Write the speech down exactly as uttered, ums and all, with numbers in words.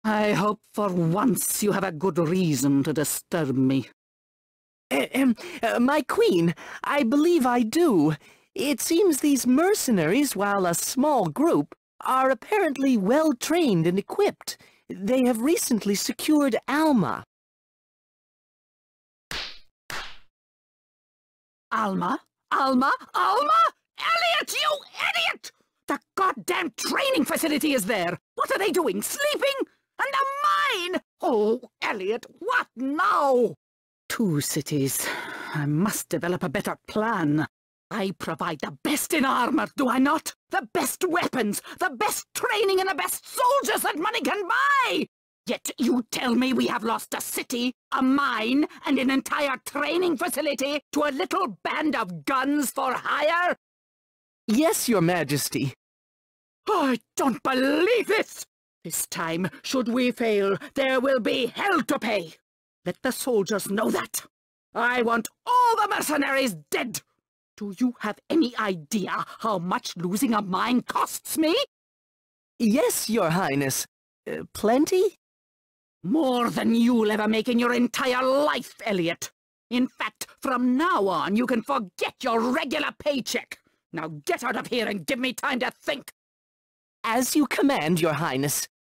I hope for once you have a good reason to disturb me. Uh, um, uh, my queen, I believe I do. It seems these mercenaries, while a small group, are apparently well-trained and equipped. They have recently secured Alma. Alma? Alma? Alma? Elliot, you idiot! The goddamn training facility is there! What are they doing? Sleeping? And a mine! Oh, Elliot, what now? Two cities. I must develop a better plan. I provide the best in armor, do I not? The best weapons, the best training, and the best soldiers that money can buy! Yet you tell me we have lost a city, a mine, and an entire training facility to a little band of guns for hire? Yes, Your Majesty. I don't believe this! This time, should we fail, there will be hell to pay. Let the soldiers know that. I want all the mercenaries dead. Do you have any idea how much losing a mine costs me? Yes, Your Highness. Uh, plenty? More than you'll ever make in your entire life, Elliot. In fact, from now on, you can forget your regular paycheck. Now get out of here and give me time to think. As you command, Your Highness.